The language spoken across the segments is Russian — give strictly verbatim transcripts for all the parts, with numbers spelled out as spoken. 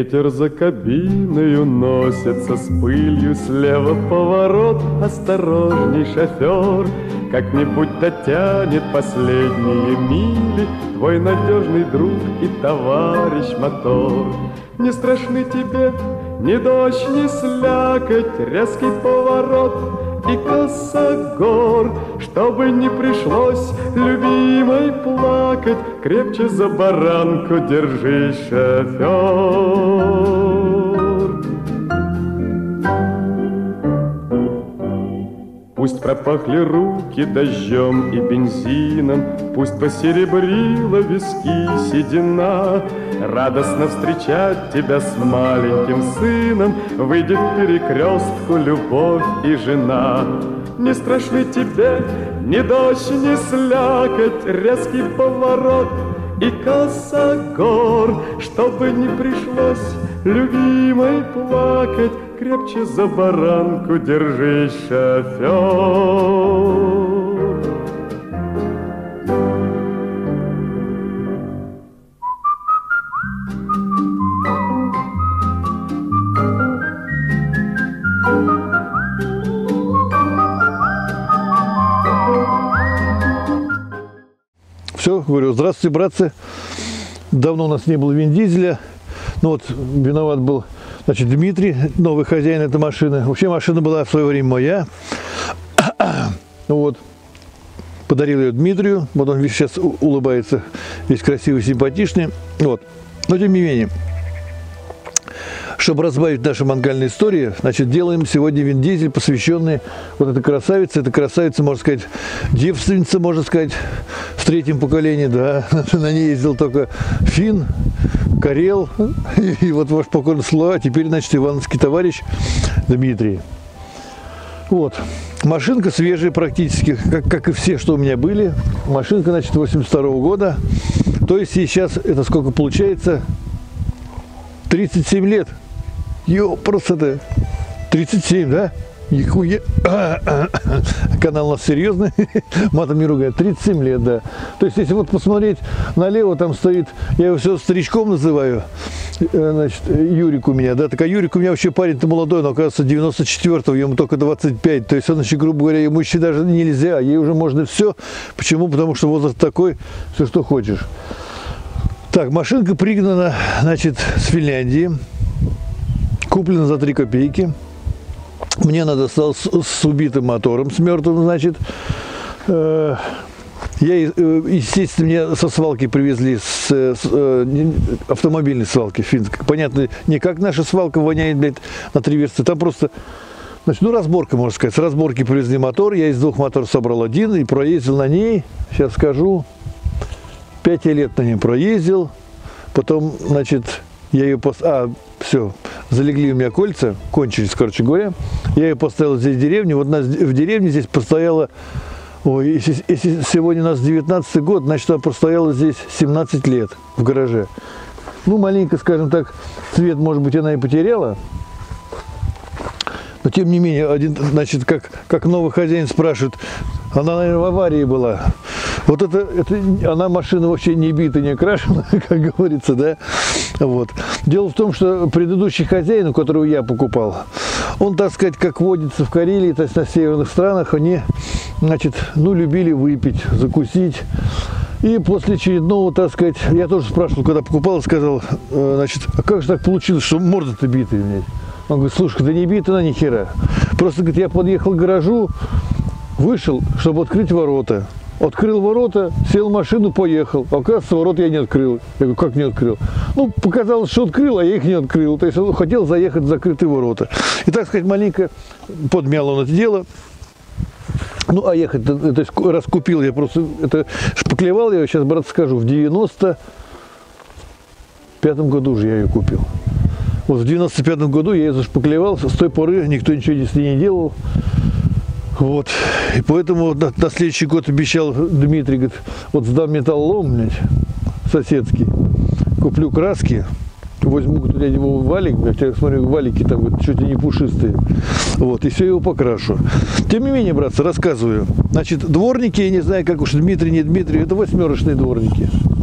Ветер за кабиной уносится с пылью, слева поворот, осторожней, шофер. Как-нибудь дотянет последние мили твой надежный друг и товарищ мотор. Не страшны тебе ни дождь, ни слякоть, резкий поворот и косогор. Чтобы не пришлось любимой плакать, крепче за баранку держись, шофер. Пусть пропахли руки дождем и бензином, пусть посеребрила виски седина. Радостно встречать тебя с маленьким сыном выйдет к перекрестку любовь и жена. Не страшны тебе ни дождь, ни слякоть, резкий поворот и косогор. Чтобы не пришлось любимой плакать, крепче за баранку держись, шофер. Все, говорю, здравствуйте, братцы. Давно у нас не было Вин Дизеля. Ну вот, виноват был, значит, Дмитрий, новый хозяин этой машины. Вообще машина была в свое время моя. Вот. Подарил ее Дмитрию. Вот он сейчас улыбается, весь красивый, симпатичный. Вот. Но тем не менее, чтобы разбавить наши мангальные истории, значит, делаем сегодня Вин Дизель, посвященный вот этой красавице. Эта красавица, можно сказать, девственница, можно сказать, в третьем поколении, да. На ней ездил только Фин, Карел и, и вот ваш покойный Слава, а теперь, значит, ивановский товарищ Дмитрий. Вот. Машинка свежая практически, как, как и все, что у меня были. Машинка, значит, восемьдесят второго года. То есть сейчас, это сколько получается? тридцать семь лет. Ё, просто это тридцать семь, да? Нихуя. Канал у нас серьезный. Матом не ругает. тридцать семь лет, да. То есть, если вот посмотреть налево, там стоит, я его все старичком называю, значит, Юрик у меня, да. Так а Юрик у меня вообще парень-то молодой, но, оказывается, девяносто четвёртого, ему только двадцать пять. То есть, он еще, грубо говоря, ему еще даже нельзя, ей уже можно все. Почему? Потому что возраст такой, все, что хочешь. Так, машинка пригнана, значит, с Финляндии. Куплена за три копейки. Мне она досталась с, с убитым мотором, с мертвым, значит. Э, я, естественно, мне со свалки привезли, с, с э, автомобильной свалки финской. Понятно, не как наша свалка воняет, блядь, на три версты. Там просто, значит, ну, разборка, можно сказать. С разборки привезли мотор. Я из двух моторов собрал один и проездил на ней. Сейчас скажу. Пять лет на ней проездил. Потом, значит, я ее пос... А, все, залегли у меня кольца, кончились, короче говоря. Я ее поставил здесь в деревне. Вот нас в деревне здесь постояла... Ой, если, если сегодня у нас девятнадцатый год, значит, она простояла здесь семнадцать лет в гараже. Ну, маленько, скажем так, цвет, может быть, она и потеряла. Но, тем не менее, один, значит, как, как новый хозяин спрашивает, она, наверное, в аварии была. Вот это, это, она машина вообще не бита, не окрашена, как говорится, да. Вот. Дело в том, что предыдущий хозяин, у которого я покупал, он, так сказать, как водится в Карелии, то есть на северных странах, они, значит, ну, любили выпить, закусить. И после очередного, так сказать, я тоже спрашивал, когда покупал, сказал, значит, а как же так получилось, что морда-то битая, блядь? Он говорит, слушай, да не бита она ни хера. Просто, говорит, я подъехал к гаражу, вышел, чтобы открыть ворота. Открыл ворота, сел в машину, поехал. А оказывается, ворота я не открыл. Я говорю, как не открыл? Ну, показалось, что открыл, а я их не открыл. То есть он хотел заехать в закрытые ворота. И, так сказать, маленько подмял он это дело. Ну, а ехать, то есть раз купил, я просто это шпаклевал, я сейчас, брат, скажу, в девяносто пятом году уже я ее купил. Вот в девяносто пятом году я ее зашпаклевал, с той поры никто ничего с ней не делал. Вот, и поэтому на, на следующий год обещал Дмитрий, говорит, вот сдам металлолом, блядь, соседский, куплю краски, возьму у дяди Вовы валик, я смотрю, валики там вот, чуть ли не пушистые, вот, и все его покрашу. Тем не менее, братцы, рассказываю. Значит, дворники, я не знаю, как уж Дмитрий, не Дмитрий, это восьмерочные дворники.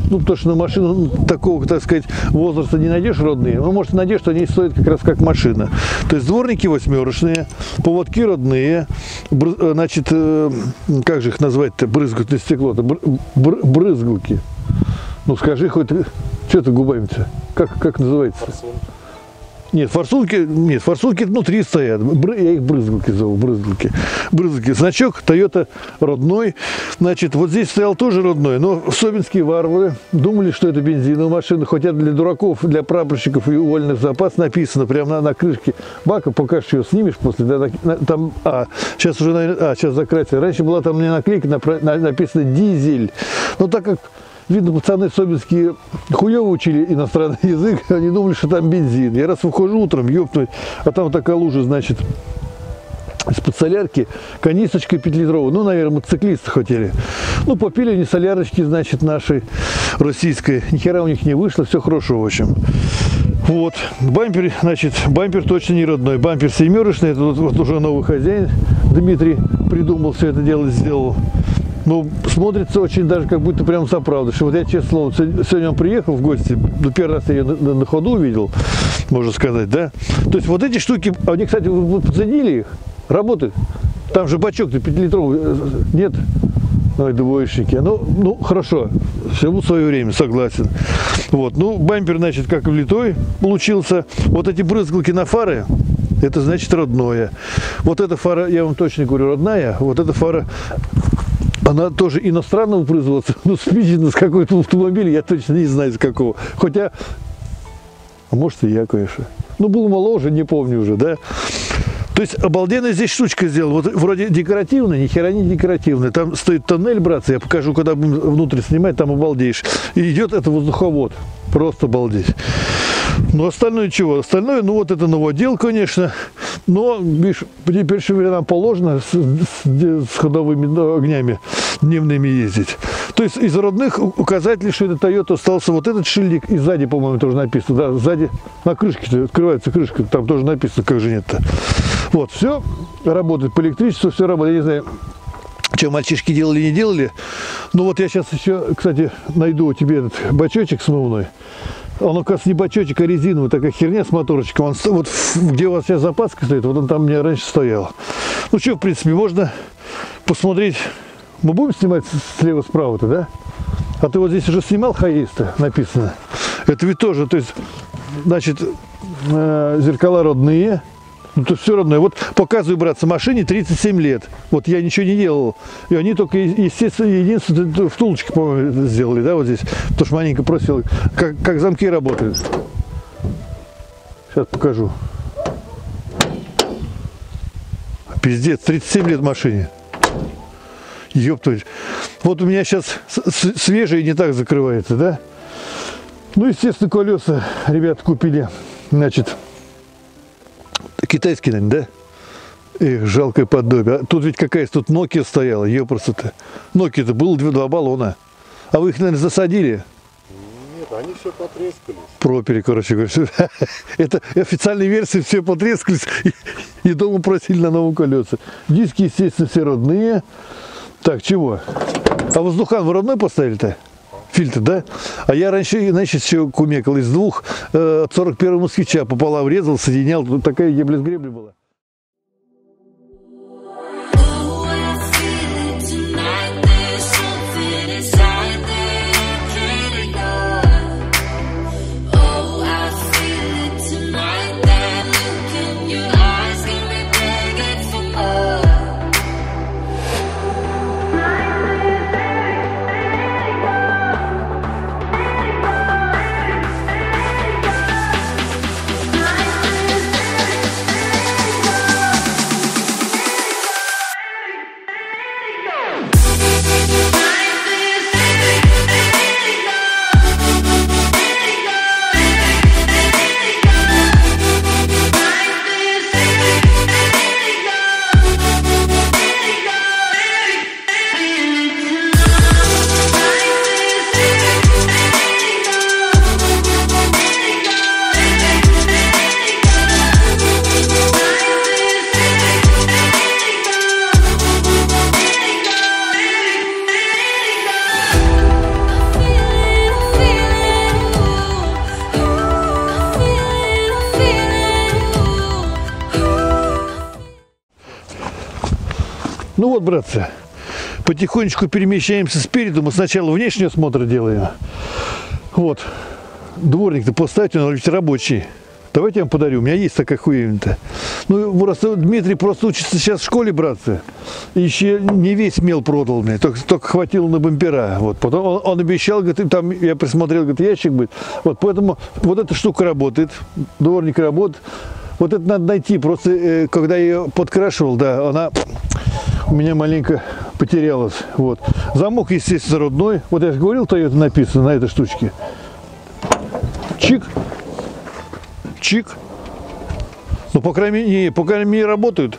Ну, потому что на машину такого, так сказать, возраста не найдешь родные. Ну, может, найдешь, что они стоят как раз как машина. То есть дворники восьмерочные, поводки родные, бр, значит, э, как же их назвать-то, брызгательное стекло-то, бр, бр, брызгалки. Ну, скажи хоть, что ты губами-то, как, как называется? Форсунки. Нет, форсунки, нет, форсунки внутри стоят. Я их брызгалки зову, брызгалки. Брызгалки. Значок Toyota родной. Значит, вот здесь стоял тоже родной, но собинские варвары думали, что это бензиновая машина, хотя для дураков, для прапорщиков и уволенных в запас написано прямо на, на крышке бака, пока что ее снимешь после, да, на, на, там, а, сейчас уже, наверное, а, сейчас закрасили. Раньше была там не наклейка, на, на, написано дизель. Но так как видно, пацаны собинские хуёво учили иностранный язык, они думали, что там бензин. Я раз выхожу утром, ёпнуть, а там такая лужа, значит, из-под солярки, канисочка пятилитровая. Ну, наверное, мотоциклисты хотели. Ну, попили они солярочки, значит, нашей российской. Ни хера у них не вышло, все хорошо, в общем. Вот, бампер, значит, бампер точно не родной. Бампер семерочный, это вот, вот уже новый хозяин Дмитрий придумал все это дело, сделал. Ну, смотрится очень даже как будто прям соправда. Что вот я, честно слово, сегодня он приехал в гости, ну, первый раз я ее на, на ходу увидел, можно сказать, да. То есть вот эти штуки, они, кстати, вы подсадили их, работают. Там же бачок-то пятилитровый, нет? Ой, двоечники. Ну, ну, хорошо, всему свое время, согласен. Вот, ну, бампер, значит, как влитой получился. Вот эти брызгалки на фары, это значит родное. Вот эта фара, я вам точно говорю, родная, вот эта фара, она тоже иностранного производства, ну, спичена с какой-то автомобиля, я точно не знаю, с какого. Хотя, а может и я, конечно. Ну, был моложе, не помню уже, да. То есть обалденная здесь штучка сделана. Вот вроде декоративная, ни хера не декоративная. Там стоит тоннель, братцы, я покажу, когда будем внутрь снимать, там обалдеешь. И идет это воздуховод. Просто обалдеть. Ну, остальное чего? Остальное, ну, вот это новодел, конечно. Но, видишь, теперь шевелена положено с, с, с ходовыми огнями дневными ездить. То есть из родных указателей, что это Toyota, остался вот этот шильдик. И сзади, по-моему, тоже написано. Да, сзади на крышке открывается крышка, там тоже написано, как же нет-то. Вот, все работает по электричеству, все работает. Я не знаю, что мальчишки делали, не делали. Но вот я сейчас еще, кстати, найду у тебя этот бачочек смывной. Он, оказывается, не бачочек, а резиновый, такая херня с моторчиком. Он, вот где у вас сейчас запаска стоит, вот он там у меня раньше стоял. Ну что, в принципе, можно посмотреть. Мы будем снимать слева-справа-то, да? А ты вот здесь уже снимал хаиста, написано. Это ведь тоже, то есть, значит, э, зеркала родные. Ну, то все родное. Вот показываю, братцы, машине тридцать семь лет. Вот я ничего не делал. И они только, естественно, единственное, втулочки, по-моему, сделали, да, вот здесь. Потому что маленько просил, как, как замки работают. Сейчас покажу. Пиздец, тридцать семь лет машине. Ёптать. Вот у меня сейчас свежие не так закрывается, да? Ну, естественно, колеса ребята купили, значит, китайские, наверное, да? Эх, жалкое подобие. А тут ведь какая-то тут Nokia стояла, ёпрст-то. Nokia-то было два баллона. А вы их, наверное, засадили? Нет, они все потрескались. Пропили, короче говоря. Это официальной версии, все потрескались. И, и дома просили на новые колеса. Диски, естественно, все родные. Так, чего? А воздухан вы родной поставили-то? Фильтр, да? А я раньше, значит, еще кумекал из двух э, от сорок первого москвича пополам врезал, соединял. Тут такая ебля-сгребля была. Ну вот, братцы, потихонечку перемещаемся спереду. Мы сначала внешний осмотр делаем. Вот. Дворник-то поставьте, он ведь рабочий. Давайте я вам подарю. У меня есть такая хуевина-то. Ну, просто Дмитрий просто учится сейчас в школе, братцы. И еще не весь мел продал мне. Только, только хватило на бампера. Вот. Потом он, он обещал, говорит, там я присмотрел, говорит, ящик будет. Вот поэтому вот эта штука работает. Дворник работает. Вот это надо найти. Просто э, когда я ее подкрашивал, да, она у меня маленько потерялась. Вот. Замок, естественно, родной. Вот я же говорил, Toyota написано на этой штучке. Чик. Чик. Ну, по крайней мере, по крайней мере, работают.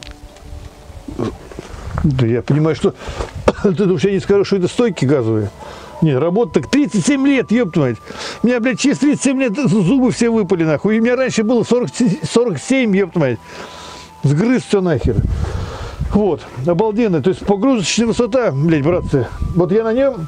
Да я понимаю, что ты думаешь, я не скажу, что это стойки газовые. Не, работа так тридцать семь лет, ёб твою мать. У меня, блядь, через тридцать семь лет зубы все выпали, нахуй. И у меня раньше было сорок семь, ёб твою мать. Сгрыз все нахер. Вот, обалденно. То есть погрузочная высота, блядь, братцы. Вот я на нем,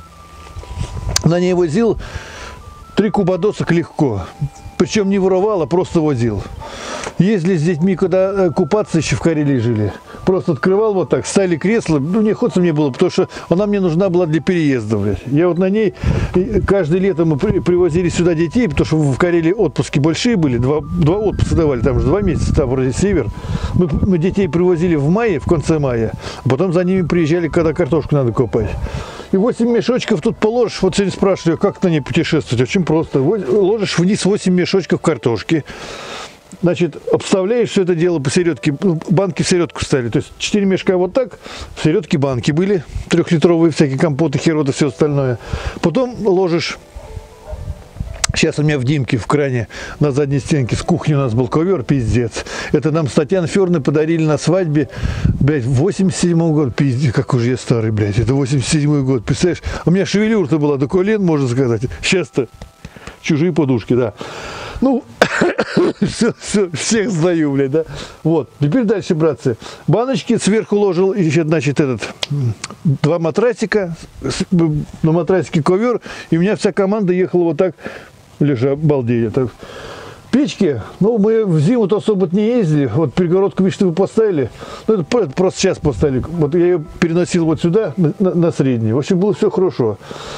на ней возил три куба досок легко. Причем не воровал, а просто возил. Ездили с детьми, когда купаться еще в Карелии жили. Просто открывал вот так, ставили кресло. Ну, неохота мне было, потому что она мне нужна была для переезда, блядь. Я вот на ней, каждое лето мы при, привозили сюда детей, потому что в Карелии отпуски большие были. Два, два отпуска давали, там же два месяца, там вроде север. Мы, мы детей привозили в мае, в конце мая. А потом за ними приезжали, когда картошку надо копать. И восемь мешочков тут положишь. Вот сегодня спрашивали, как на ней путешествовать. Очень просто. Ложишь вниз восемь мешочков картошки. Значит, обставляешь все это дело посередке. Банки в середку ставили. То есть четыре мешка вот так. В середке банки были. Трехлитровые всякие компоты, хероты, все остальное. Потом ложишь. Сейчас у меня в Димке в кране на задней стенке с кухни у нас был ковер, пиздец. Это нам с Татьяной Федоровной подарили на свадьбе, блядь, в восемьдесят седьмом году. Пиздец, какой же я старый, блядь. Это восемьдесят седьмой год, представляешь? У меня шевелюра-то была до колен, можно сказать. Сейчас-то чужие подушки, да. Ну, все, все, всех сдаю, блядь, да. Вот, теперь дальше, братцы. Баночки сверху ложил, еще, значит, этот, два матрасика, на матрасике ковер, и у меня вся команда ехала вот так, лежа, обалдеть. Так. Печки, ну, мы в зиму-то особо не ездили, вот перегородку, видите, вы поставили, ну, это просто сейчас поставили, вот я ее переносил вот сюда, на, на средний, в общем, было все хорошо.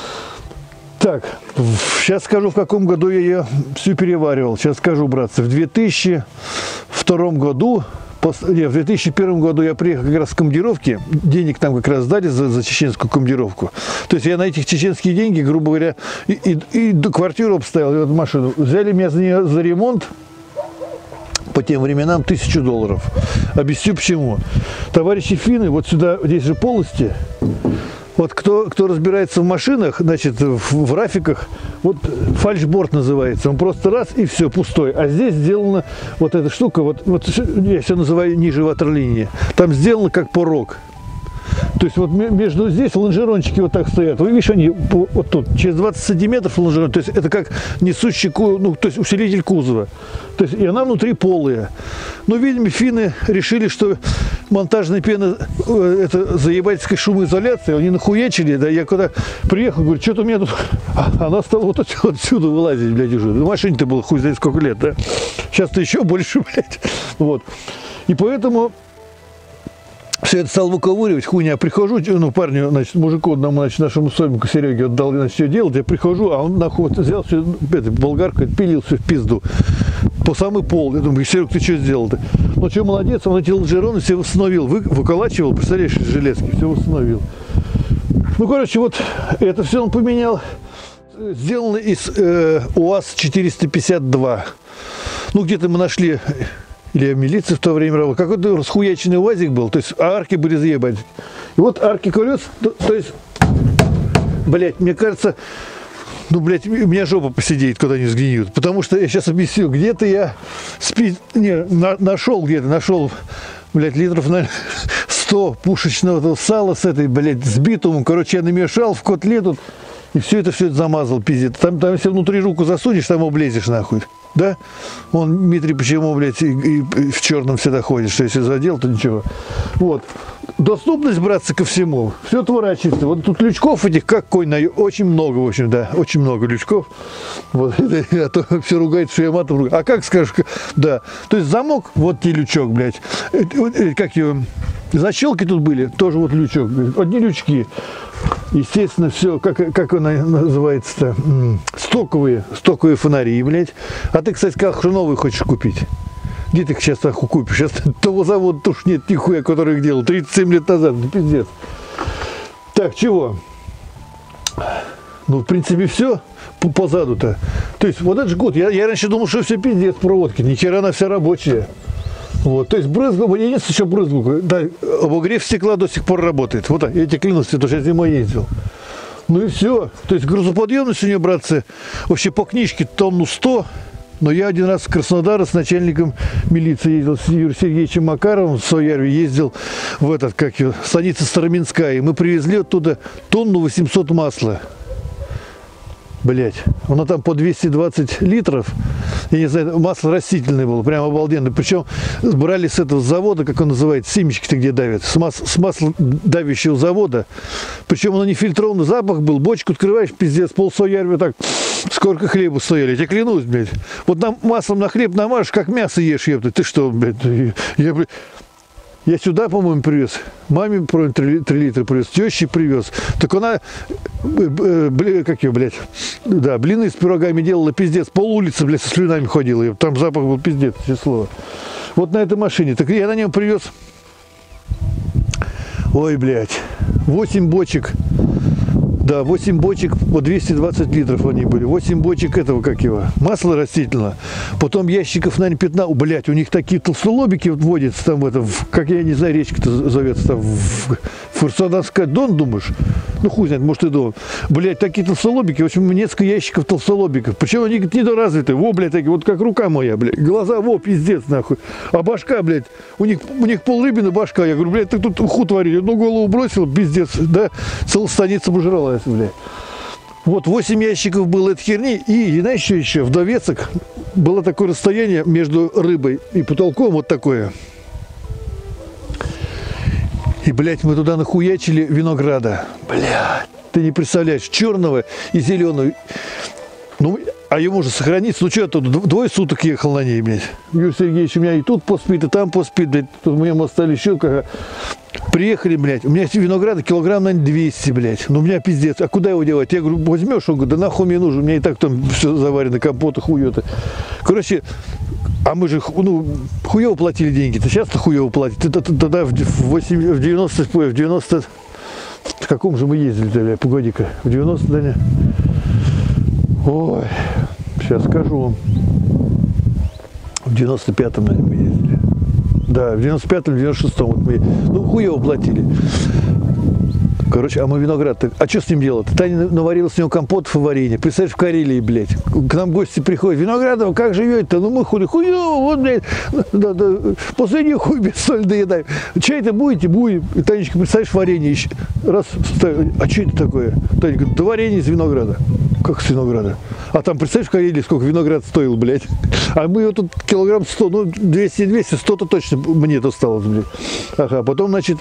Так, сейчас скажу, в каком году я ее всю переваривал. Сейчас скажу, братцы. В две тысячи втором году, не, в две тысячи первом году я приехал как раз с командировки. Денег там как раз дали за, за чеченскую командировку. То есть я на этих чеченские деньги, грубо говоря, и, и, и квартиру обставил, и вот машину. Взяли меня за, нее, за ремонт. По тем временам тысячу долларов. Объясню почему. Товарищи финны, вот сюда, здесь же полости. Вот кто, кто разбирается в машинах, значит, в, в рафиках, вот фальшборд называется. Он просто раз и все, пустой. А здесь сделана вот эта штука, вот, вот я все называю ниже ватерлинии. Там сделано как порог. То есть вот между здесь лонжерончики вот так стоят. Вы видите, они вот тут, через двадцать сантиметров лонжерон. То есть это как несущий, ну, то есть усилитель кузова. То есть и она внутри полая. Но, видимо, финны решили, что монтажная пена, это заебательская шумоизоляция, они нахуячили. Да, я когда приехал, говорю, что-то у меня тут... Она стала вот отсюда вылазить, блядь, уже. На машине-то было хуй знает сколько лет, да? Сейчас-то еще больше, блядь. Вот. И поэтому... Все это стал выковыривать, хуйня. Прихожу, ну, парню, значит, мужику одному, значит, нашему сомику Сереге отдал, значит, все делать. Я прихожу, а он, нахуй, взял все, это, болгаркой, пилил все в пизду. По самый пол. Я думаю, Серег, ты что сделал-то? Ну, что, молодец, он эти лонжероны все восстановил, вы, выколачивал, представляешь, из железки, все восстановил. Ну, короче, вот это все он поменял. Сделано из э, УАЗ четыреста пятьдесят два. Ну, где-то мы нашли... Или милиция в то время работала. Какой-то расхуяченный УАЗик был. То есть арки были заебать. И вот арки колес, то, то есть, блядь, мне кажется, ну, блядь, у меня жопа посидеет, когда они сгниют. Потому что я сейчас объясню, где-то я спи... не, на, нашел где-то, нашел, блядь, литров, наверное, сто пушечного сала с этой, блядь, с битумом. Короче, я намешал в котле тут. И все это, все это замазал, пиздец. Там, там, если внутри руку засунешь, там облезешь нахуй. Да? Он, Дмитрий, почему, блядь, и, и, и в черном всегда ходит, что если задел, то ничего. Вот. Доступность, братцы, ко всему. Все творачивается. Вот тут лючков этих, как конь на... Очень много, в общем, да. Очень много лючков. Вот. А то все ругают, что я матом ругаю. А как скажешь? Да. То есть замок, вот тебе лючок, блядь. Как его... Защелки тут были, тоже вот лючок, одни лючки. Естественно, все, как, как она называется-то, стоковые, стоковые фонари, блядь. А ты, кстати, как новые хочешь купить? Где ты их сейчас так купишь? Сейчас того завода уж нет нихуя, который их делал тридцать семь лет назад, ну пиздец. Так, чего? Ну, в принципе, все по, по заду-то. То есть, вот этот же год, я, я раньше думал, что все пиздец проводки, ни хера она вся рабочая. Вот, то есть брызгал, единственное, еще брызгал, да, обогрев стекла до сих пор работает. Вот так, я тебе клянусь, потому что я зимой ездил. Ну и все. То есть грузоподъемность у нее, братцы, вообще по книжке тонну сто. Но я один раз с Краснодара с начальником милиции ездил, с Юрием Сергеевичем Макаровым в Соярве, ездил в этот, как его, станица Староминская. И мы привезли оттуда тонну восемьсот масла. Блять, оно там по двести двадцать литров, я не знаю, масло растительное было, прям обалденно. Причем брали с этого завода, как он называется, семечки-то где давят, с, мас с масла давящего завода. Причем оно не фильтрованный, запах был, бочку открываешь, пиздец, пол Соярви так, сколько хлеба стояли, я тебе клянусь, блядь. Вот нам маслом на хлеб намажешь, как мясо ешь, ёпта, ты что, блядь, я, блядь. Я сюда, по-моему, привез. Маме три литра привез, теще привез. Так она, как ее, блядь, да, блины с пирогами делала, пиздец. Пол улицы, блядь, со слюнами ходила. И там запах был пиздец, число. Вот на этой машине. Так я на нем привез. Ой, блядь, восемь бочек. Да, восемь бочек по двести двадцать литров они были. восемь бочек этого, как его, масла растительного. Потом ящиков, наверное, пятнадцать. Блядь, у них такие толстолобики вот водятся там, в этом, как я не знаю, речка-то зовется там, в Фурсанская, Дон, думаешь? Ну, хуй знает, может и Дон. Блядь, такие толстолобики, в общем, несколько ящиков толстолобиков. Причем они недоразвитые. Во, блядь, такие, вот как рука моя, блядь. Глаза, во, пиздец, нахуй. А башка, блядь, у них, у них пол рыбины башка. Я говорю, блядь, ты тут уху творили. Одну голову бросил, пиздец, да, целая станица пожрала. Блядь. Вот восемь ящиков было этой херни. И, знаешь, что еще? В довесок было такое расстояние между рыбой и потолком, вот такое. И, блядь, мы туда нахуячили винограда. Блядь, ты не представляешь, черного и зеленого. Ну, а ему же сохраниться, ну что я тут двое суток ехал на ней, блядь. Юрий Сергеевич у меня и тут поспит, и там поспит, блядь. Тут мы ему остались еще как. Приехали, блядь, у меня винограда килограмм, наверное, двести, блядь. Ну, у меня пиздец. А куда его девать? Я говорю, возьмешь? Он говорит, да нахуй мне нужен. У меня и так там все заварено, компоты, хуёты. Короче, а мы же, ну, хуёво платили деньги-то. Сейчас-то хуёво платить. Тогда в девяносто, в девяносто, в каком же мы ездили-то, блядь, погоди-ка. В девяносто, да, не? Ой, сейчас скажу вам. В девяносто пятом, наверное, мы ездили. Да, в девяносто пятом, девяносто шестом вот мы, ну, хуево платили. Короче, а мы виноград, а что с ним делать? Таня наварила с него компотов и варенье. Представляешь, в Карелии, блядь. К нам гости приходят. Виноградов, как живете-то? Ну мы хули, хуево, вот, блядь. Да, да, последний хуй без соли доедаем. Чай-то будете? Будем. И Танечка, представляешь, варенье еще. Раз, а что это такое? Таня говорит, да варенье из винограда. Как с винограда? А там, представляешь, в Карелии сколько виноград стоил, блядь. А мы его тут килограмм сто, ну, двести-двести, сто-то точно мне досталось, блядь. Ага, потом, значит,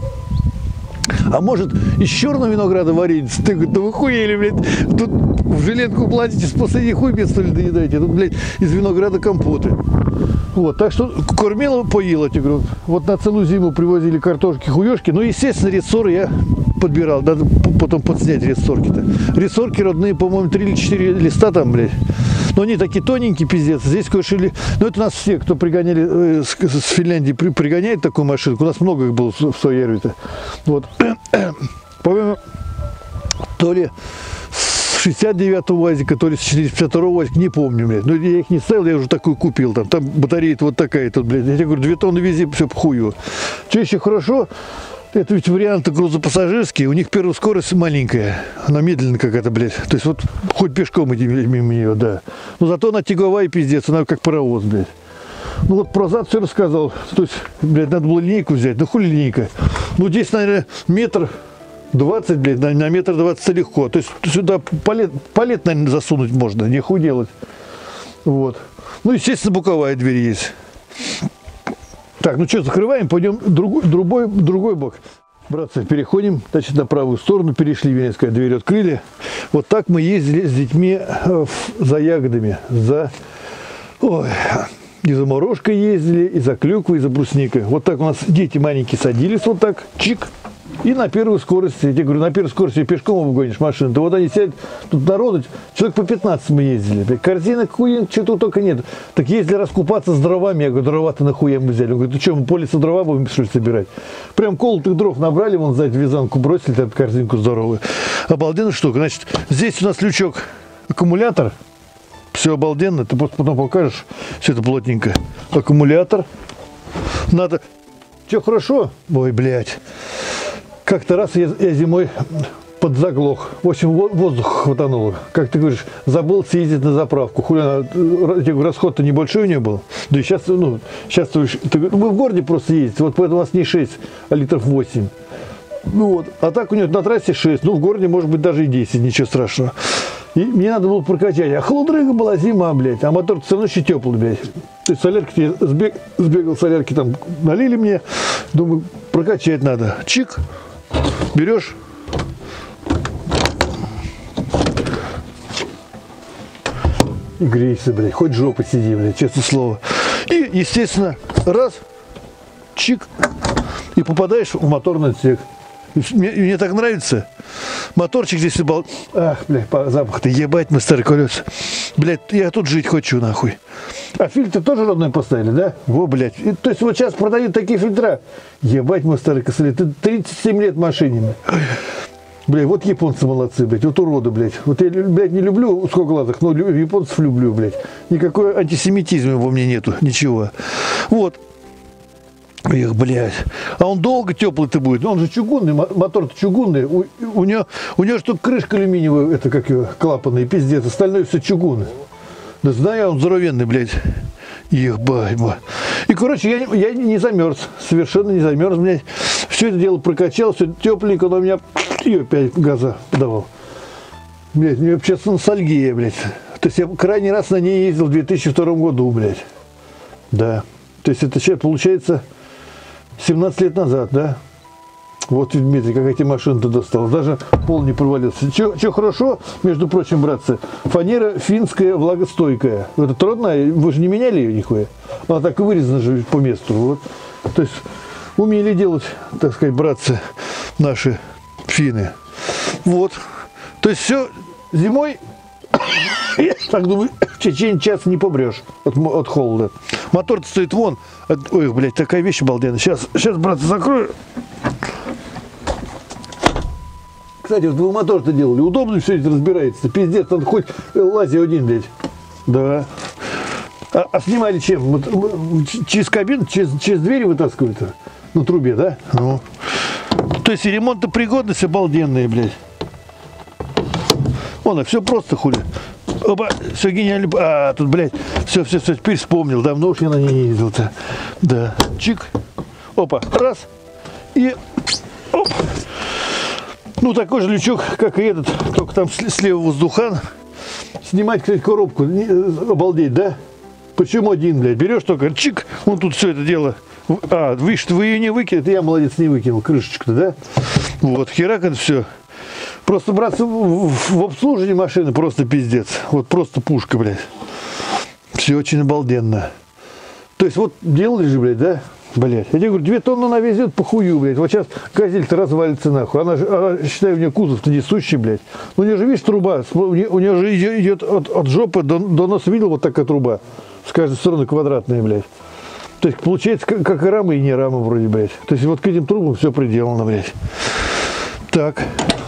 а может, из черного винограда варить? Ты говоришь, да вы хуели, блядь. Тут в жилетку платите, с последней хуй без соли доедаете. Тут, блядь, из винограда компоты. Вот, так что кормила, поела, тебе говорю. Вот на целую зиму привозили картошки, хуешки. Ну, естественно, рессоры я подбирал. Надо потом подснять рессорки-то. Рессорки родные, по-моему, три или четыре листа там, блядь. Но они такие тоненькие, пиздец. Здесь кое-что. Ну, это у нас все, кто пригоняли э, с, с Финляндии, при, пригоняет такую машинку. У нас много их было в Соярве-то. Вот. По-моему, то ли с шестьдесят девятого УАЗика, то ли с четыреста пятьдесят второго УАЗика, не помню, блядь. Но я их не ставил, я уже такую купил. Там, там батарея вот такая тут, блядь. Я тебе говорю, две тонны вези, все по хую. Что еще хорошо? Это ведь варианты грузопассажирские, у них первая скорость маленькая, она медленная какая-то, блядь. То есть вот хоть пешком иди мимо нее, да. Но зато она тяговая, пиздец, она как паровоз, блядь. Ну вот про зад все рассказал. То есть, блядь, надо было линейку взять. Ну хули линейка? Ну здесь, наверное, метр двадцать, блядь, на, на метр двадцать легко. То есть сюда палет, палет, наверное, засунуть можно, не хуй делать. Вот. Ну, естественно, боковая дверь есть. Так, ну что, закрываем, пойдем другой, другой, другой бок. Братцы, переходим, значит, на правую сторону перешли, вернее сказать, дверь открыли. Вот так мы ездили с детьми за ягодами, за... Ой, И за морожкой ездили, и за клюквой, и за брусникой. Вот так у нас дети маленькие садились, вот так, чик. И на первую скорость, я тебе говорю, на первую скорость пешком обгонишь машину. Да вот они сядут, тут народу, человек по пятнадцать мы ездили. Корзина, хуя, что-то только нет. Так ездили раскупаться с дровами. Я говорю, дрова-то нахуя мы взяли? Он говорит, ты что, мы поле со дрова будем, что ли, собирать? Прям колотых дров набрали, вон сзади вязанку бросили, там корзинку здоровую. Обалденная штука. Значит, здесь у нас лючок, аккумулятор. Все обалденно, ты просто потом покажешь, все это плотненько. Аккумулятор. Надо... Че, хорошо? Ой, блядь. Как-то раз я, я зимой подзаглох. В общем, воздух хватануло. Как ты говоришь, забыл съездить на заправку. Хули, расход-то небольшой у нее был. Да и сейчас, ну, сейчас ты, вы в городе просто ездите, вот поэтому у вас не шесть, а литров восемь. Ну вот, а так у нее на трассе шесть, ну в городе может быть даже и десять, ничего страшного. И мне надо было прокачать. А холодрыга была зима, блядь. А мотор все равно еще теплый, блядь. То есть солярки, я сбег, сбегал, солярки там налили мне. Думаю, прокачать надо. Чик. Берешь. И грейся, блядь. Хоть жопа сиди, блядь, честное слово. И, естественно, раз. Чик. И попадаешь в моторный отсек. Мне, мне так нравится. Моторчик здесь убал. Ах, блядь, запах-то ебать мы старые колеса. Блядь, я тут жить хочу, нахуй. А фильтр тоже родной поставили, да? Во, блядь. И, то есть вот сейчас продают такие фильтра. Ебать мы старые косари. Ты тридцать семь лет машине. Блядь, вот японцы молодцы, блядь. Вот уроды, блядь. Вот я, блядь, не люблю узкоглазых, но японцев люблю, блядь. Никакой антисемитизма во мне нету. Ничего. Вот. Эх, блядь. А он долго теплый-то будет. Он же чугунный, мотор-то чугунный. У, у него, у него же только крышка алюминиевая, это как ее, клапанный, пиздец. Остальное все чугунное. Да знаю, он здоровенный, блядь. Ебать, блядь. И, короче, я, я не замерз. Совершенно не замерз, блядь. Все это дело прокачал, все тепленько, но у меня и опять газа подавал. Блядь, мне вообще ностальгия, блядь. То есть я крайний раз на ней ездил в две тысячи втором году, блядь. Да. То есть это сейчас получается... семнадцать лет назад, да? Вот, Дмитрий, как эти машины-то достал. Даже пол не провалился. Что хорошо, между прочим, братцы, фанера финская влагостойкая. Это трудная, вы же не меняли ее нихуя. Она так и вырезана же по месту. Вот. То есть умели делать, так сказать, братцы, наши финны. Вот. То есть все зимой, я так думаю, в течение часа не побрешь от, от холода. Мотор-то стоит вон. Ой, блядь, такая вещь обалденная. Сейчас, сейчас, братцы, закрою. Кстати, вот вы мотор-то делали. Удобно все это разбирается. Пиздец, надо хоть лази один, блядь. Да. А, а снимали чем? Вот, через кабину, через, через двери вытаскивают на трубе, да? Ну. То есть и ремонт-то пригодность обалденная, блядь. Вон, все просто, хули. Оба, все гениально. А, тут, блядь, все, все, все, теперь вспомнил. Давно уж я на ней ездил-то. Да. Чик. Опа. Раз. И. Оп. Ну, такой же лючок, как и этот. Только там слева воздухан. Снимать, кстати, коробку. Обалдеть, да? Почему один, блядь? Берешь только, чик. Вон тут все это дело. А, вы что, вы ее не выкинули? Это я, молодец, не выкинул. Крышечку-то, да? Вот, херак это все. Просто, братцы, в, в обслуживании машины просто пиздец. Вот просто пушка, блядь. Все очень обалденно. То есть вот делали же, блядь, да? Блядь. Я тебе говорю, две тонны она везет по хую, блядь. Вот сейчас газель-то развалится нахуй. Она же, она, считай, у нее кузов-то несущий, блядь. Ну, у нее же, видишь, труба. У нее, у нее же идет, идет от, от жопы до, до носа, видел, вот такая труба. С каждой стороны квадратная, блядь. То есть получается, как, как и рама, и не рама вроде, блядь. То есть вот к этим трубам все приделано, блядь. Так.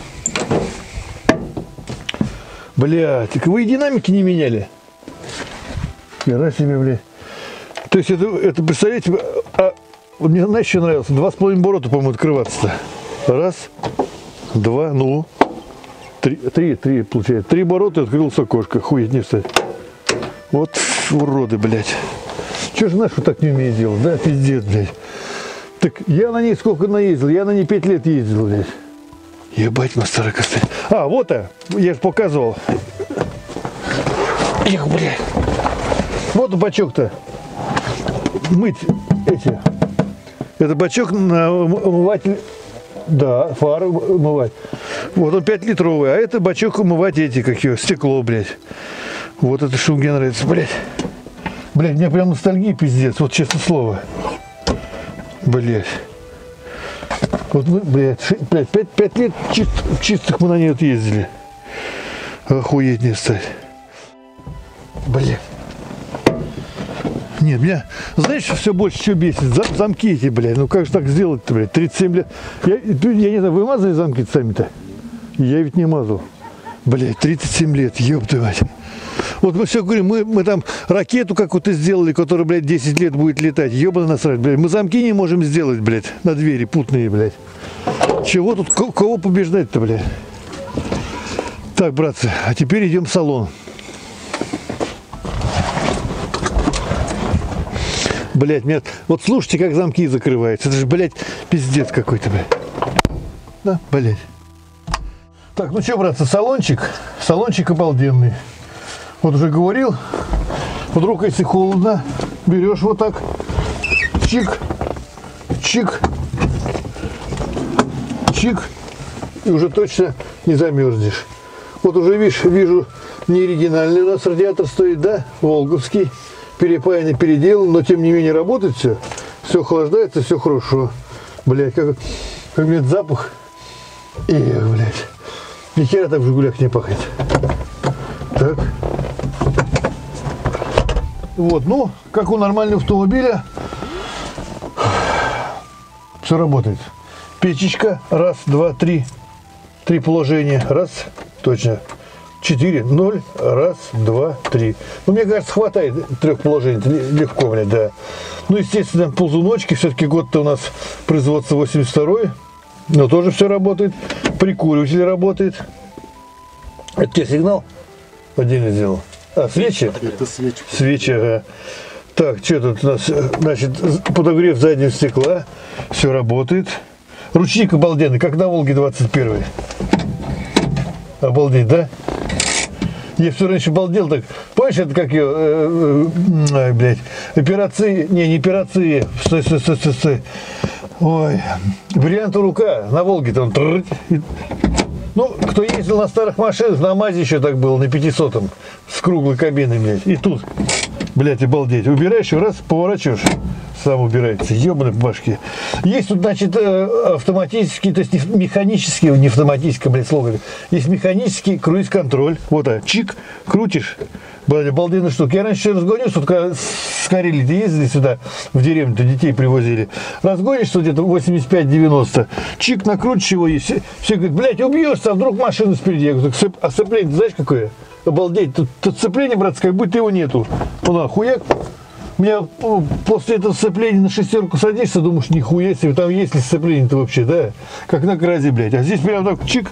Блядь, так вы и динамики не меняли? Хера себе, блядь. То есть это, это представляете, а, мне, знаешь, что нравилось? Два с половиной оборота, по-моему, открываться-то. Раз, два, ну, три, три, три, получается. Три оборота, открылось окошко. Хуеть не встать. Вот уроды, блядь. Че же наш вот так не умеет делать, да? Пиздец, блядь. Так я на ней сколько наездил? Я на ней пять лет ездил, блядь. Ебать, мы старый костыль. А, вот, а, я же показывал. Эх, блядь. Вот бачок-то. Мыть эти. Это бачок на омыватель. Да, фары умывать. Вот он пять литровый, а это бачок умывать эти, как его, стекло, блядь. Вот это что мне нравится, блядь. Блядь, у меня прям ностальгия пиздец, вот честное слово. Блядь. Вот мы, блядь, блядь пять, пять лет чист, чистых мы на ней вот ездили. Охуеть не стать. Блядь. Нет, меня, знаешь, все больше что бесит? Замки эти, блядь. Ну как же так сделать-то, блядь? тридцать семь лет. Я, я не знаю, вы мазали замки сами-то? Я ведь не мазал. Блядь, тридцать семь лет, ёпта мать. Вот мы все говорим, мы, мы там ракету какую-то сделали, которая, блядь, десять лет будет летать. Ёбаный насрать, блядь. Мы замки не можем сделать, блядь, на двери путные, блядь. Чего тут, кого побеждать-то, блядь? Так, братцы, а теперь идем в салон. Блядь, нет. Вот слушайте, как замки закрываются. Это же, блядь, пиздец какой-то, блядь. Да, блядь. Так, ну что, братцы, салончик. Салончик обалденный. Вот уже говорил. Вдруг, если холодно, берешь вот так. Чик. Чик. Чик. И уже точно не замерзнешь. Вот уже, видишь, вижу, не оригинальный у нас радиатор стоит, да? Волговский. Перепаянный, переделан, но тем не менее работает все. Все охлаждается, все хорошо. Блять, как, как блядь, запах. Эх, блядь. Ни хера так в Жигулях не пахнет. Так. Вот, ну, как у нормального автомобиля. Все работает. Печечка. Раз, два, три. Три положения. Раз. Точно. Четыре, ноль, раз, два, три. Ну, мне кажется, хватает трех положений. Легко, блядь, да. Ну, естественно, ползуночки. Все-таки год-то у нас производство восемьдесят второй. Но тоже все работает. Прикуриватель работает. Это тебе сигнал? Отдельно сделал. А, свечи? Это свечи. Свечи, ага. Так, что тут у нас? Значит, подогрев заднего стекла. Все работает. Ручник обалденный, как на Волге двадцать первой. Обалдеть, да? Я все раньше балдел так. Помнишь, это как ее, э, э, э, блядь, операции, не, не операции, стой, стой, стой, стой, стой. Ой, бриллиантовая рука на Волге-то он. Трррр, и, ну, кто ездил на старых машинах, на МАЗе еще так было, на пятисотом, с круглой кабиной, блядь. И тут, блядь, обалдеть. Убираешь и раз, поворачиваешь, сам убирается. Ебаный по башке. Есть тут, значит, автоматический, то есть не механический, не автоматический, блядь, слово. Есть механический круиз-контроль. Вот, а, чик, крутишь. Блядь, обалденная штука. Я раньше разгонился, тут когда с Карелии ездили сюда, в деревню-то детей привозили. Разгонишься где-то восемьдесят пять девяносто. Чик, накрутишь его, и все, все говорят, блядь, убьешься, а вдруг машина спереди. Я говорю, а сцепление, знаешь, какое? Обалдеть. Тут, тут сцепление, братцы, как будто его нету. Ну, хуяк. У меня после этого сцепления на шестерку садишься, думаешь, нихуя себе, там есть ли сцепление-то вообще, да? Как на кразе, блядь. А здесь прям так, чик.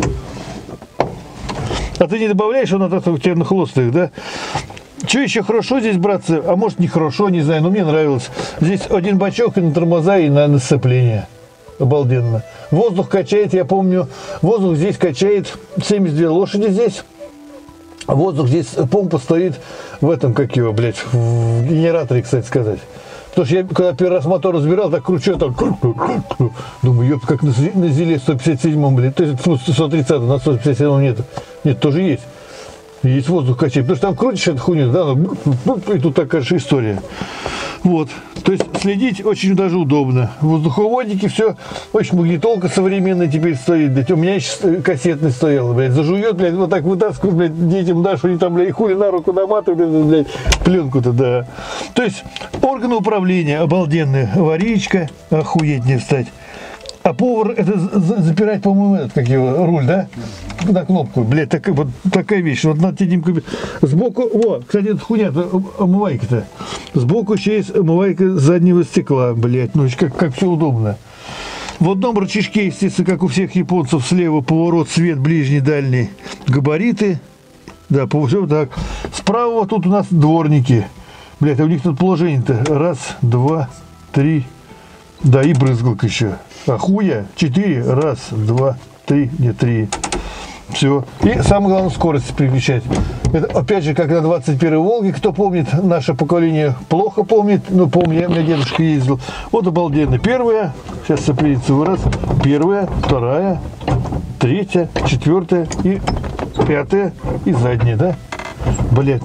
А ты не добавляешь, он от у тебя нахлостает, да? Что еще хорошо здесь, братцы? А может, не хорошо, не знаю, но мне нравилось. Здесь один бачок и на тормоза, и на, на сцепление. Обалденно. Воздух качает, я помню, воздух здесь качает семьдесят две лошади здесь. Воздух здесь, помпа стоит в этом, как его, блядь, в генераторе, кстати сказать. Потому что я, когда первый раз мотор разбирал, так кручу, так, думаю, ёб, как на, на Зиле сто пятьдесят седьмом, блядь, то есть сто тридцатом, на сто пятьдесят седьмом нет. Нет, тоже есть. Есть воздух качает. Потому что там крутишь эту хуйню, да, и тут такая же история. Вот. То есть следить очень даже удобно. Воздуховодники, все. Очень магнитолка современная теперь стоит, блядь. У меня еще кассетный стоял, блядь. Зажует, блядь, вот так вытаскивают, блядь, детям дашь, они там, блядь, и хули на руку наматывают, блядь, пленку-то, да. То есть органы управления обалденные. Аварийка, охуеть не встать. А повар, это запирать, по-моему, этот, как его, руль, да? На кнопку, блядь, так, вот такая вещь. Вот на тебе сбоку, о, кстати, это хуйня, омывайка-то. Сбоку еще есть омывайка заднего стекла, блядь, ну как, как все удобно. В одном рычажке, естественно, как у всех японцев, слева поворот, свет, ближний, дальний, габариты. Да, все так. Справа вот тут у нас дворники. Блядь, а у них тут положение-то. Раз, два, три. Да, и брызгалка еще. А хуя. Четыре. Раз, два, три. Не, три. Все. И самое главное, скорость переключать. Это, опять же, как на двадцать первой Волге, кто помнит, наше поколение плохо помнит. Ну, помню, я, у меня дедушка ездил. Вот обалденно. Первая. Сейчас сцепление раз. Первая, вторая, третья, четвертая и пятая. И задняя, да? Блять.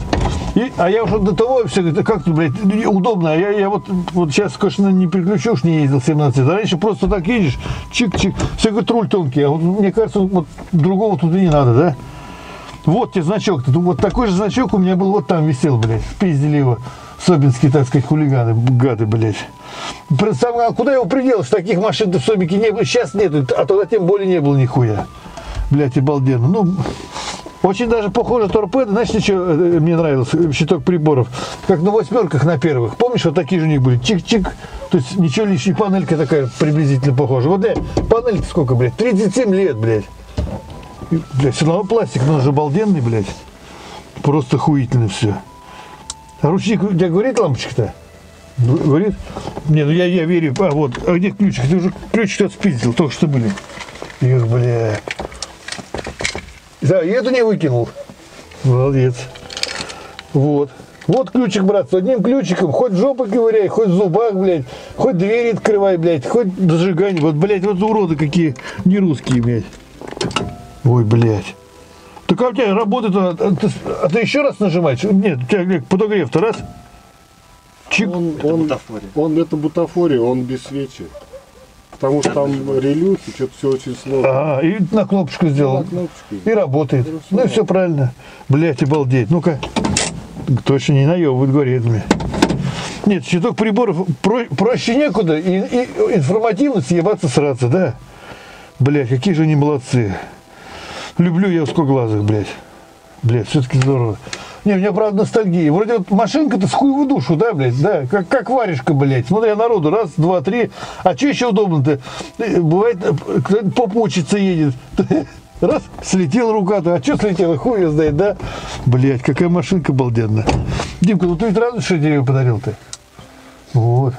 И, а я уже до того все говорит, как тут, блядь, удобно. А я, я вот, вот сейчас, конечно, не переключу, уж не ездил семнадцать. А раньше просто так едешь, чик-чик. Все говорит, руль тонкий. А вот, мне кажется, вот другого тут и не надо, да? Вот тебе значок. Вот такой же значок у меня был вот там висел, блядь. Спиздили его. Собинские, так сказать, хулиганы, гады, блядь. А куда его приделаешь? Таких машин-то в Собике не было. Сейчас нету, а тогда тем более не было нихуя. Блядь, обалденно. Ну, очень даже похоже торпеда. Знаешь, что мне нравилось? Щиток приборов. Как на восьмерках на первых. Помнишь, вот такие же у них были? Чик-чик. То есть ничего лишней, панелька такая приблизительно похожа. Вот, блядь, панелька сколько, блядь? тридцать семь лет, блядь. И, блядь, все равно пластик, но он же обалденный, блядь. Просто хуительно все. А ручник у тебя говорит лампочка-то? Говорит? Не, ну я, я верю. А, вот, а где ключик? Ты уже ключик отспиздил, только что были. Их, бля. Да, я эту не выкинул. Молодец. Вот. Вот ключик, брат, с одним ключиком. Хоть жопу ковыряй, хоть в зубах, блядь. Хоть двери открывай, блядь. Хоть зажигание. Вот, блядь, вот уроды какие не русские, блядь. Ой, блядь. Так а у тебя работает, а ты, а ты еще раз нажимаешь? Нет, у тебя подогрев-то раз. Чик. Он, он, он это бутафория, он без свечи. Потому что там релюхи, что-то все очень сложно. Ага, и на кнопочку сделал. На кнопочку. И работает. Ну и все правильно. Блять, обалдеть. Ну-ка. Точно не наебывают, говорит мне. Нет, щиток приборов про, проще некуда. И, и информативно съебаться сраться, да? Блять, какие же они молодцы. Люблю я узкоглазых, блядь. Блядь, все-таки здорово. Не, у меня, правда, ностальгия. Вроде вот машинка-то с хуевую душу, да, блядь, да? Как, как варежка, блядь. Смотря народу, раз, два, три. А что еще удобно-то? Бывает, поп учится едет. Раз, слетела рука-то. А что слетела? Хуй ее знает, да? Блядь, какая машинка обалденная. Димка, ну ты ведь рад, что я тебе подарил-то? Вот.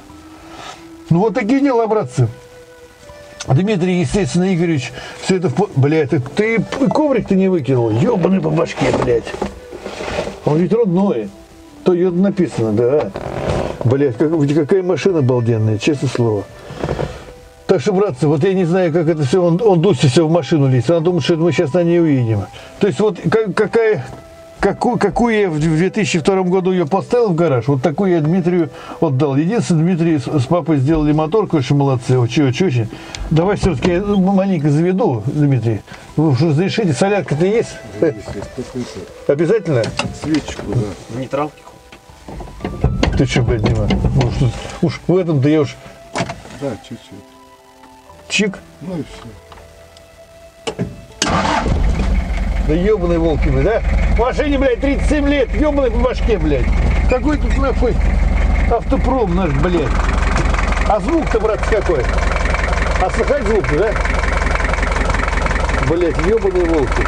Ну вот такие дела, братцы. Дмитрий, естественно, Игоревич, все это... В... Блядь, ты, ты коврик-то не выкинул. Ёбаный по башке, блядь. Он ведь родной. То ее написано, да. Блядь, как, какая машина обалденная, честное слово. Так что, братцы, вот я не знаю, как это все, он, он Дуся все в машину лезет. Она думает, что это мы сейчас на ней увидим. То есть вот как, какая... Какую, какую я в две тысячи втором году ее поставил в гараж, вот такую я Дмитрию отдал. Единственное, Дмитрий с, с папой сделали мотор, конечно, молодцы, очень-очень. Давай все-таки я маленько заведу, Дмитрий. Вы уж разрешите, солярка-то есть? Есть, есть. Обязательно? Свечку, да. В нейтралке. Ты что, блядь, Дима? Уж, уж в этом-то я уж... Да, чуть-чуть. Чик? Ну и все. Да ебаные волки, блядь, да? В машине, блядь, тридцать семь лет, ебаный по башке, блядь. Какой тут нахуй автопром наш, блядь. А звук-то, брат, какой? А слыхать звук-то, да? Блядь, ебаные волки.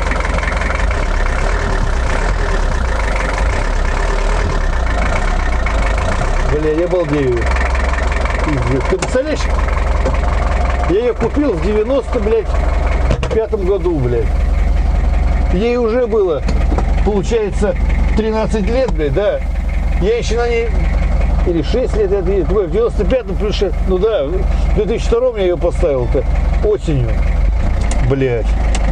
Блядь, я балдею. Ты представляешь? Я ее купил в девяносто, блядь, пятом году, блядь. Ей уже было, получается, тринадцать лет, блядь, да. Я еще на ней, или шесть лет, это в девяносто пятом плюс шесть, ну да, в две тысячи втором я ее поставил-то осенью, блядь.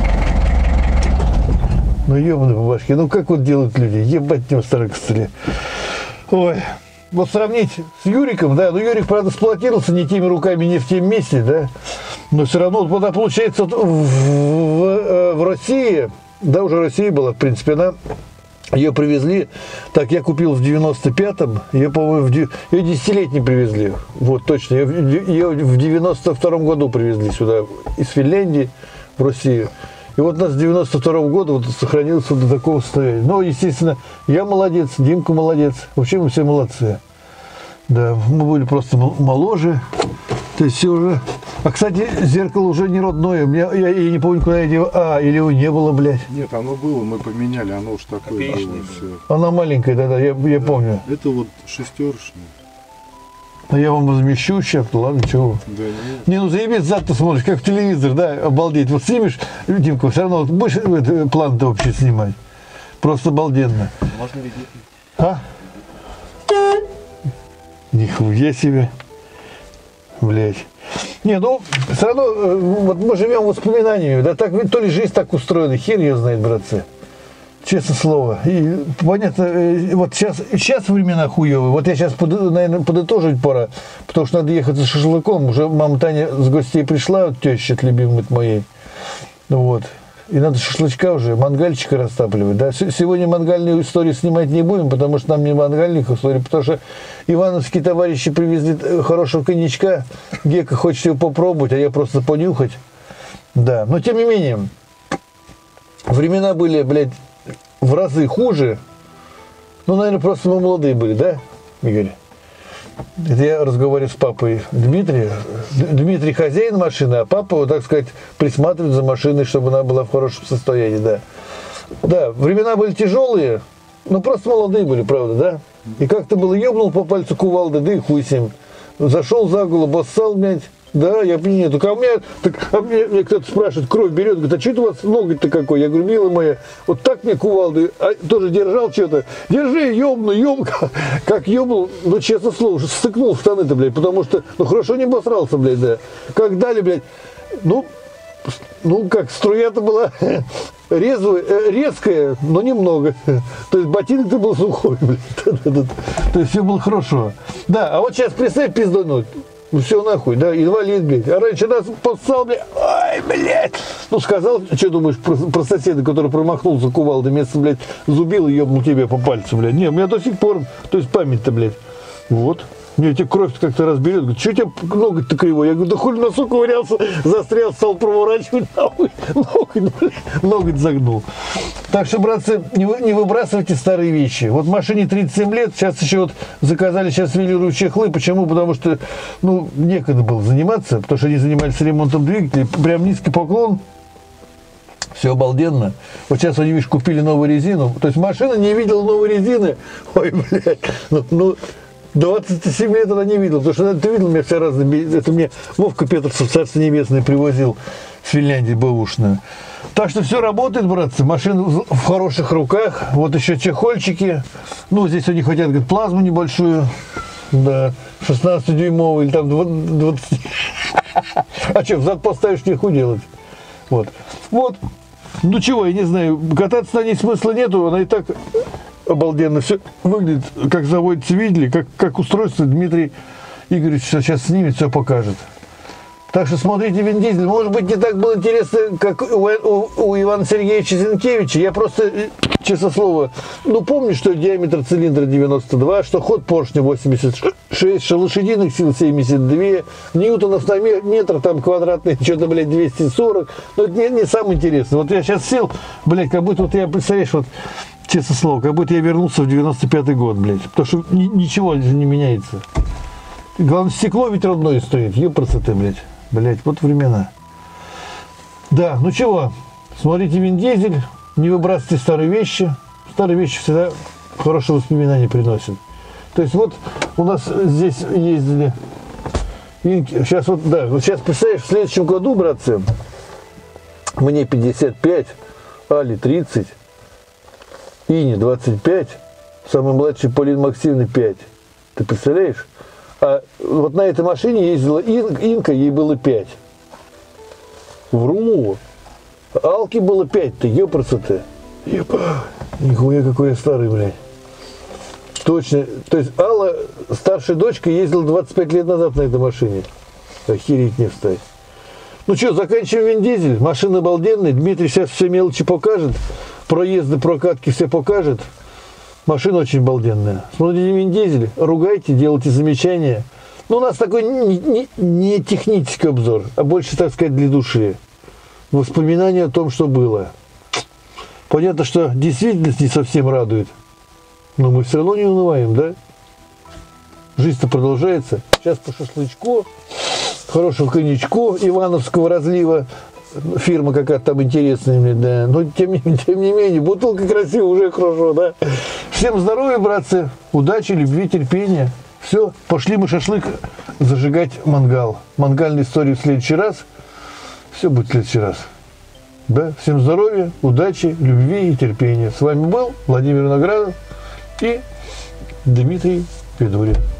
Ну ебаный по башке, ну как вот делают люди, ебать не старый костыли. Ой, вот сравнить с Юриком, да, ну Юрик, правда, сплотился не теми руками, не в тем месте, да, но все равно, вот она, получается, вот в, в, в России... Да, уже Россия была, в принципе, она, ее привезли, так, я купил в девяносто пятом, ее, по-моему, в, ее десятилетний привезли, вот, точно, ее, ее в девяносто втором году привезли сюда, из Финляндии в Россию, и вот у нас с девяносто второго года вот сохранился до такого состояния. Но, естественно, я молодец, Димка молодец, вообще мы все молодцы, да, мы были просто моложе, то есть все уже... А, кстати, зеркало уже не родное. У меня, я, я не помню, куда я делал. А, или его не было, блядь. Нет, оно было, мы поменяли, оно уж такое было. Все. Она маленькая, да-да, я, я да, помню. Это вот шестерочная. А я вам размещу сейчас, ладно, чего? Да, нет. Не, ну заебись, зад ты смотришь, как в телевизор, да, обалдеть. Вот снимешь, Димка, все равно вот будешь план-то вообще снимать. Просто обалденно. Можно видеть. А? Нихуя себе. Блять. Не, ну, все равно, вот мы живем воспоминаниями, да, так, то ли жизнь так устроена, хер ее знает, братцы. Честное слово. И понятно, вот сейчас, сейчас времена хуевые. Вот я сейчас, под, наверное, подытожить пора, потому что надо ехать за шашлыком. Уже мама Таня с гостей пришла, вот теща любимая моей. Вот. И надо шашлычка уже, мангальчика растапливать. Да? Сегодня мангальную историю снимать не будем, потому что нам не мангальных историй, потому что ивановские товарищи привезли хорошего коньячка. Гека хочет его попробовать, а я просто понюхать. Да. Но тем не менее, времена были, блядь, в разы хуже. Ну, наверное, просто мы молодые были, да, Игорь? Это я разговариваю с папой Дмитрием. Дмитрий хозяин машины, а папа, вот, так сказать, присматривает за машиной, чтобы она была в хорошем состоянии, да. Да, времена были тяжелые, но просто молодые были, правда, да? И как-то было, ебнул по пальцу кувалды, да и хуй с ним. Зашел за голову, боссал, блядь. Да, я понимаю, только а у меня, так, а мне, мне кто-то спрашивает, кровь берет, говорит, а что это у вас ноготь-то какой? Я говорю, милая моя, вот так мне кувалды, а, тоже держал что-то, держи, ёбну, ёбну, как ёбнул, ну, честно слово, стыкнул в штаны-то, блядь, потому что, ну, хорошо не обосрался, блядь, да, как дали, блядь, ну, ну, как, струя-то была резвая, резкая, но немного, то есть ботинок-то был сухой, блядь, то есть все было хорошо, да, а вот сейчас представь пиздануть. Ну все нахуй, да, инвалид, блядь. А раньше нас поссал, блядь, ай, блядь. Ну сказал, что думаешь про, про соседа, который промахнулся кувалдой, вместо, блядь, зубил и ебнул тебе по пальцу, блядь. Не, у меня до сих пор, то есть память-то, блядь. Вот. Мне тебе кровь как-то разберет. Говорит, что у тебя ноготь-то кривой? Я говорю, да хуй носу ковырялся, застрял, стал проворачивать, нахуй, ноготь, блядь, ноготь загнул. Так что, братцы, не, вы, не выбрасывайте старые вещи. Вот машине тридцать семь лет, сейчас еще вот заказали сейчас велируют чехлы. Почему? Потому что, ну, некогда было заниматься, потому что они занимались ремонтом двигателей. Прям низкий поклон. Все обалденно. Вот сейчас они, видишь, купили новую резину. То есть машина не видела новой резины. Ой, блядь, ну... ну двадцать семь лет она не видел, потому что ты видел меня все разные, это мне Вовка Петрцев, царство небесное, привозил с Финляндии бэушную. Так что все работает, братцы, машина в хороших руках, вот еще чехольчики, ну здесь они хотят, говорят, плазму небольшую, да, шестнадцатидюймовую или там двадцать, а что, взад поставишь, нехуй делать, вот, вот, ну чего, я не знаю, кататься на ней смысла нету, она и так... Обалденно все выглядит, как заводится, видели, как, как устройство Дмитрий Игоревич сейчас снимет, все покажет. Так что смотрите Вин Дизель. Может быть, не так было интересно, как у, у, у Ивана Сергеевича Зинкевича. Я просто, честное слово, ну помню, что диаметр цилиндра девяносто два, что ход поршня восемьдесят шесть, что лошадиных сил семьдесят два, ньютонов на метр, там квадратный, что-то, блядь, двести сорок. Но это не, не самое интересное. Вот я сейчас сел, блядь, как будто вот я, представляешь, вот, честное слово, как будто я вернулся в девяносто пятый год, блядь. Потому что ни, ничего не меняется. Главное, стекло ведь родное стоит. Ёпрца ты, блядь. Блядь, вот времена. Да, ну чего, смотрите Вин Дизель, не выбрасывайте старые вещи. Старые вещи всегда хорошие воспоминания приносят. То есть вот у нас здесь ездили Инки. Сейчас вот, да, вот сейчас, представляешь, в следующем году, братцы, мне пятьдесят пять, Али тридцать, Ине двадцать пять, самый младший Полин Максимовна пять. Ты представляешь? А вот на этой машине ездила Инка, ей было пять. Вру. Алке было пять-то, ёпрца-то. Ёпа. Нихуя какой я старый, блядь. Точно. То есть Алла, старшая дочка, ездила двадцать пять лет назад на этой машине. Охереть не встать. Ну что, заканчиваем Вин Дизель. Машина обалденная. Дмитрий сейчас все мелочи покажет. Проезды, прокатки все покажет. Машина очень обалденная. Смотрите Вин Дизель, ругайте, делайте замечания. Но у нас такой не, не, не технический обзор, а больше, так сказать, для души. Воспоминания о том, что было. Понятно, что действительность не совсем радует. Но мы все равно не унываем, да? Жизнь-то продолжается. Сейчас по шашлычку, хорошего коньячку ивановского разлива. Фирма какая-то там интересная, да. Но тем не, тем не менее, бутылка красивая, уже хорошо, да. Всем здоровья, братцы, удачи, любви, терпения. Все, пошли мы шашлык зажигать мангал. Мангальные истории в следующий раз. Все будет в следующий раз. Да, всем здоровья, удачи, любви и терпения. С вами был Владимир Виноградов и Дмитрий Федорин.